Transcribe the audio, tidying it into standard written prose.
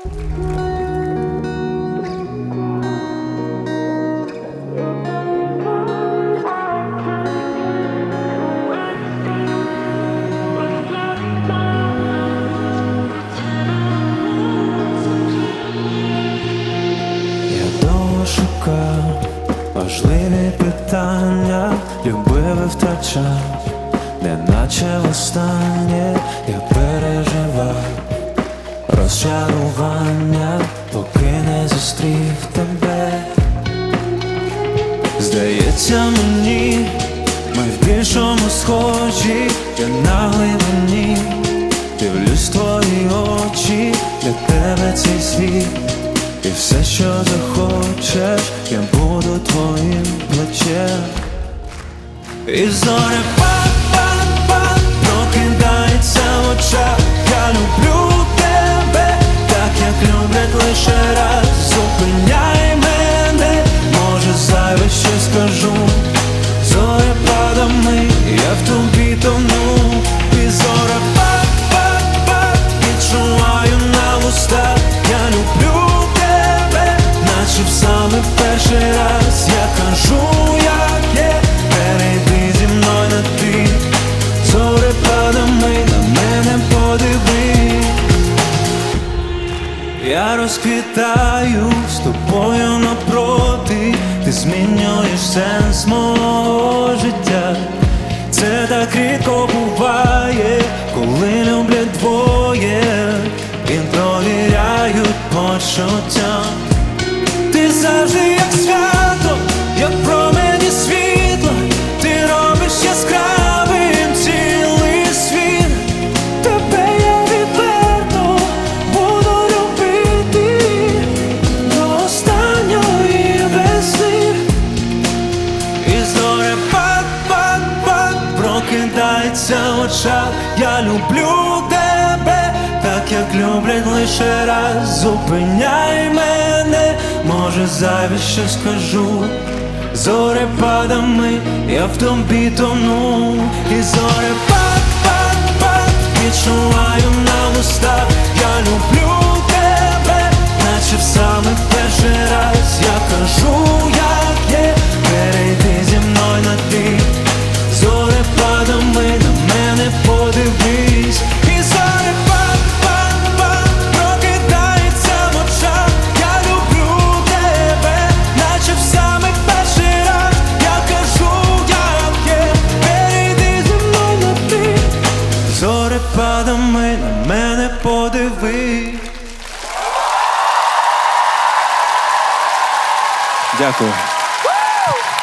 Важливі питання, любив і втрачав, неначе востаннє я переживав розчарування, поки не зустрів тебе. Здається мені, ми в більшому схожі, я на глибині дивлюсь твої очі, для тебе цей світ. І все, що захочеш, я буду твоїм плечем. І зоря пак-пак-пак прокидається в очах. Я люблю тебе, так як люблять лише раз. Зупиняй мене, може зайве щось скажу. Зорепадами я в тобі тону. І зоря пак-пак-пак відчуваю на вустах. Я люблю наче в саме перший раз я кажу, як є, перейди зі мною на ти. Зорепадами на мене подивись. Я розквітаю з тобою напроти, ти змінюєш сенс мого життя. Це так рідко буває, коли люблять двоє і провіряють почуття. Ти завжди як свято, як промені світла. Ти робиш яскравим цілий світ. Тебе я відверто буду любити до останньої весни. І зоря пак-пак-пак прокидається в очах. Я люблю тебе, так як люблять лише раз. Зупиняй мене, може зайве що скажу. Зорепадами я в тобі тону. І зоря пак-пак-пак відчуваю на вустах. Я люблю тебе, наче в саме перший раз я кажу, як є, перейди зі мною на ти. Зорепадами на мене подивись. І зоря пак-пак-пак прокидається в очах. Я люблю тебе, наче в саме перший раз я кажу, як є, перейди зі мною на ти. Зорепадами на мене подивись. Дякую.